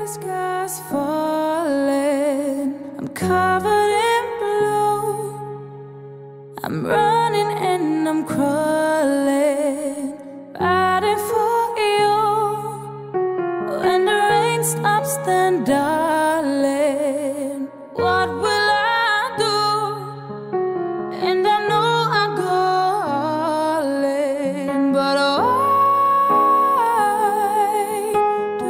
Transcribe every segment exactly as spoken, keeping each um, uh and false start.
sky's falling, I'm covered in blue. I'm running and I'm crawling, fighting for you. When the rain stops, then darling, what will I do? And I know I go all in, but why do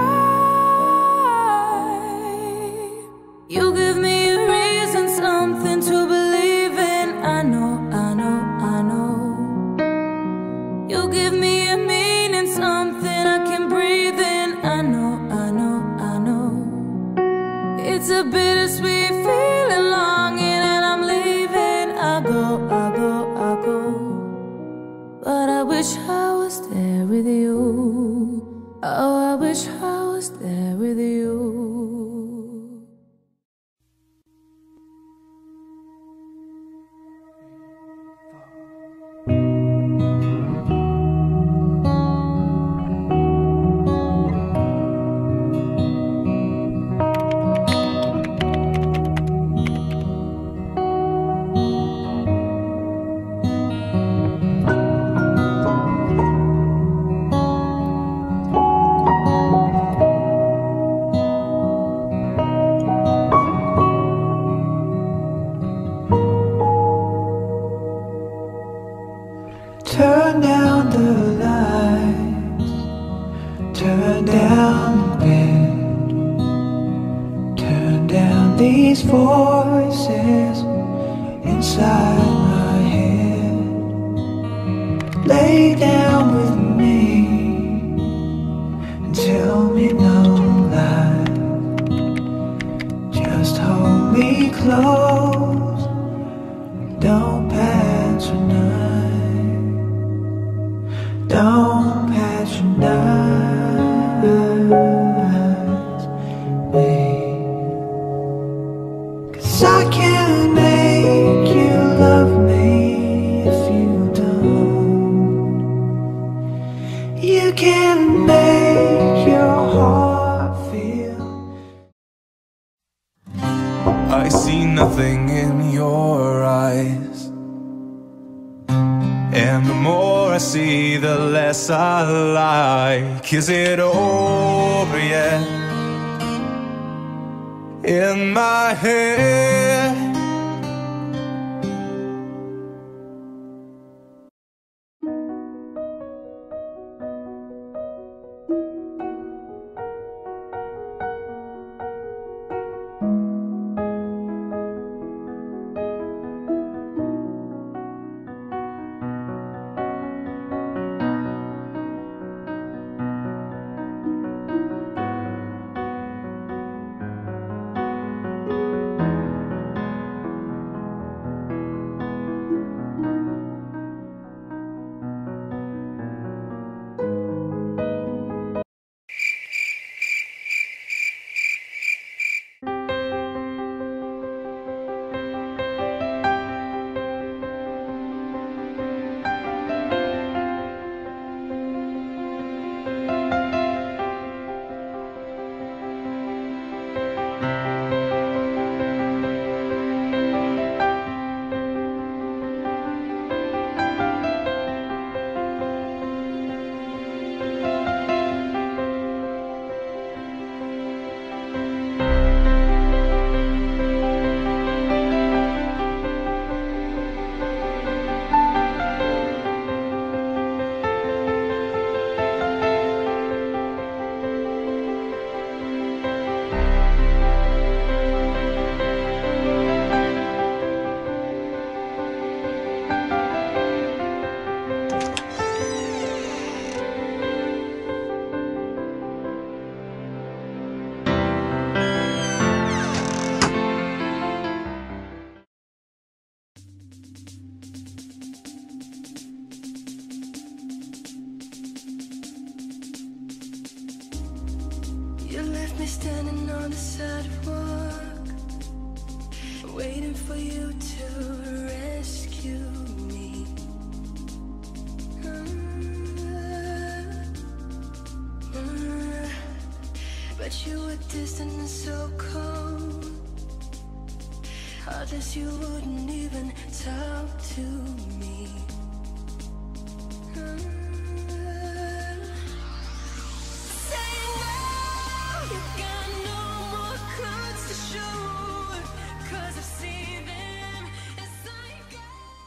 I? You give me a reason, something to believe in. I know, I know, I know. You give me a meaning, something I can breathe in. I know, I know, I know. It's a bittersweet feeling, longing, and I'm leaving. I go, I go, I go. But I wish I was there with you. Oh, I wish I was there with you. Turn down the lights, turn down the bed, turn down these voices inside my head. Lay down with me and tell me no lies. Just hold me close, don't patronize. Don't patronize me, 'cause I can't make you love me if you don't. You can't make your heart feel. I see nothing in your eyes, and the more I see, the less I like. Is it over yet? In my head, You left me standing on the sidewalk, waiting for you to rescue me. but you were distant and so cold. Heartless, you wouldn't even talk to me. Mm. Saying now you got no more cards to show, 'cause I've seen them as I go.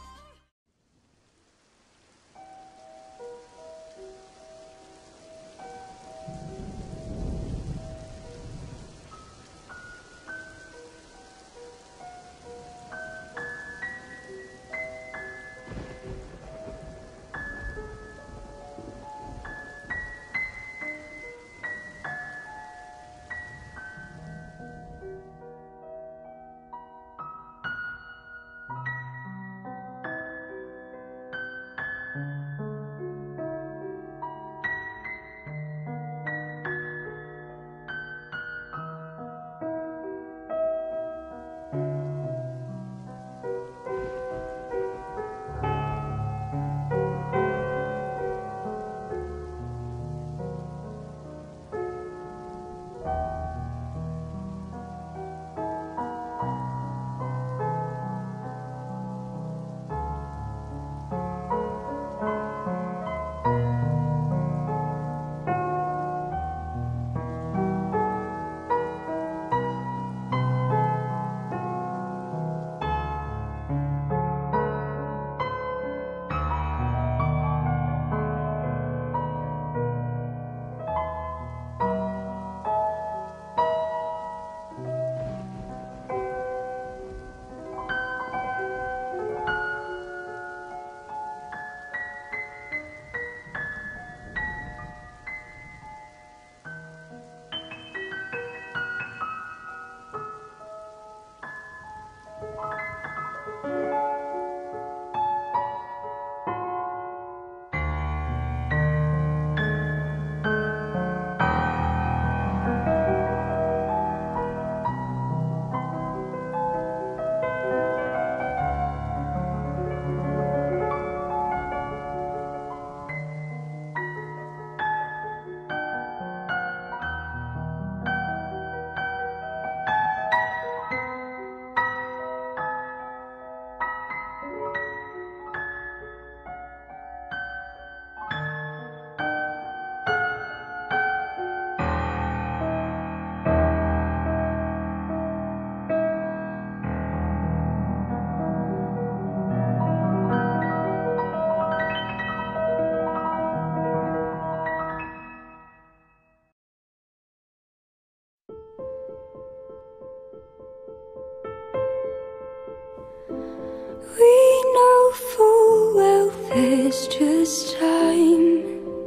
It's just time.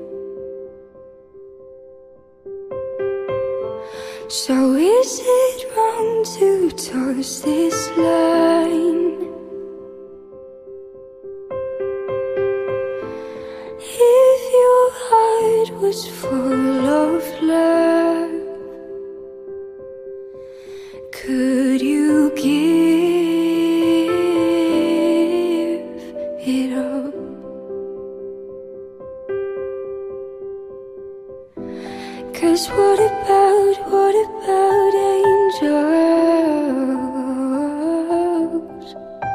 So is it wrong to toss this line? If your heart was full of love, could you give it up? 'Cause what about, what about angels?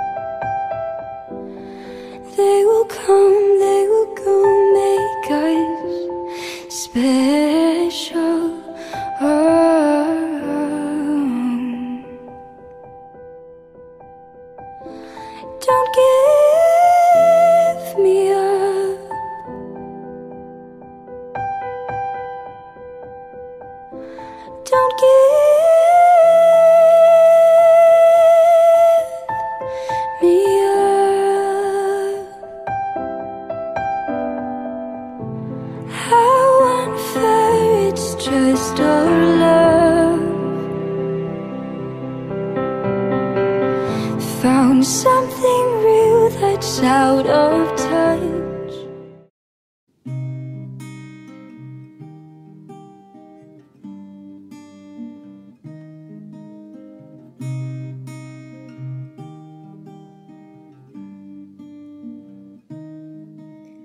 They will come, they will go, make us special. Oh. Don't give me up. Don't give me up. How unfair, it's just our love. Found something real that's out of touch.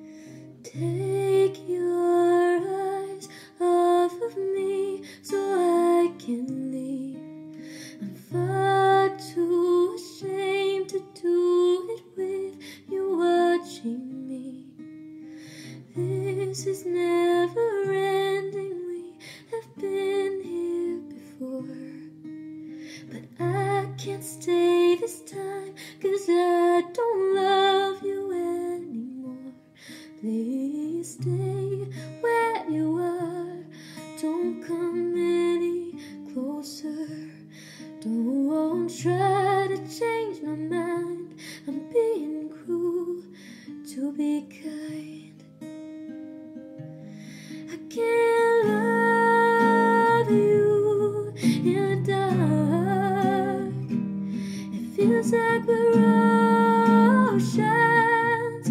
Take your eyes off of me so I can leave. I'm far too ashamed to do it with you watching me. This is never ending, we have been here before. But I can't stay this time, 'cause I don't love you anymore. Please stay where you are, don't come any closer. Don't try to change my mind, I'm being cruel to be kind. I can't love you in the dark. It feels like we're oceans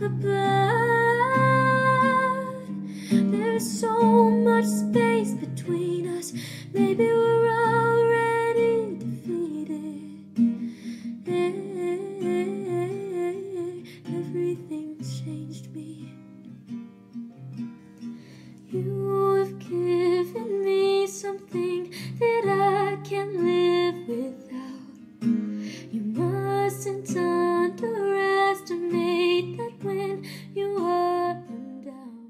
apart. There's so much space between us, maybe we're already defeated. Everything's changed me. You have given me something that I can't live without. You mustn't underestimate that when you are in doubt.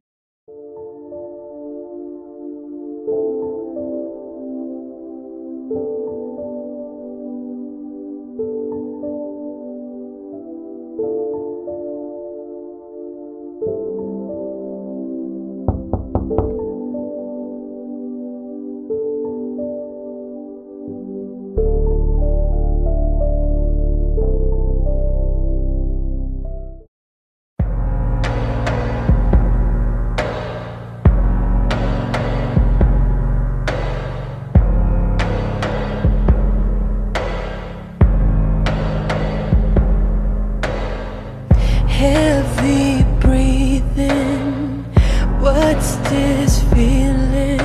Heavy breathing, what's this feeling?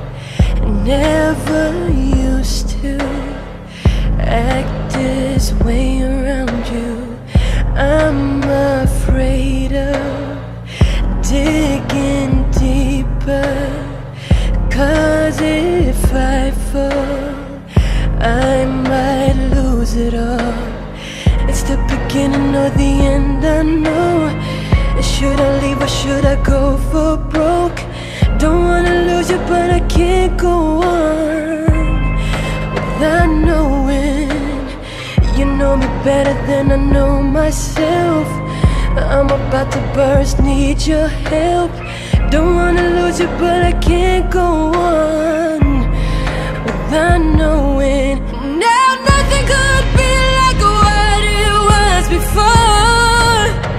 Never used to act this way around you. I'm afraid of digging deeper, 'cause if I fall, I might lose it all. It's the beginning or the end, I know. Should I leave or should I go for broke? Don't wanna lose you, but I can't go on without knowing. You know me better than I know myself. I'm about to burst, need your help. Don't wanna lose you, but I can't go on without knowing. Now nothing could be like what it was before.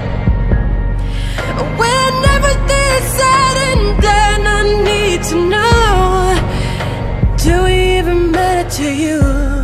When everything's said and done, I need to know, do we even matter to you?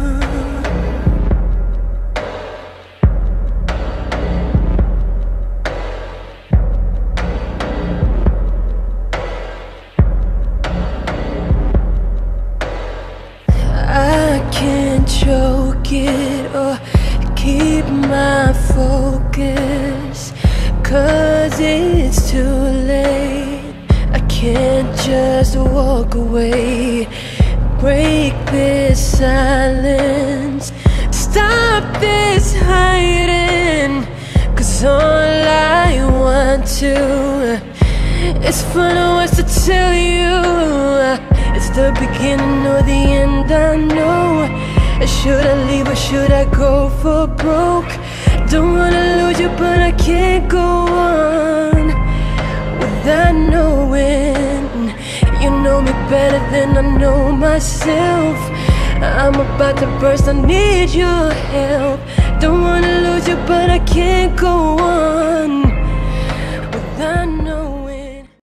I can't choke it or keep my focus, 'cause it's too late. I can't just walk away, break this silence, stop this hiding. 'Cause all I want to is find words to tell you. It's the beginning or the end, I know. Should I leave or should I go for broke? Don't wanna lose you, but I can't go on without knowing. You know me better than I know myself. I'm about to burst, I need your help. Don't wanna lose you, but I can't go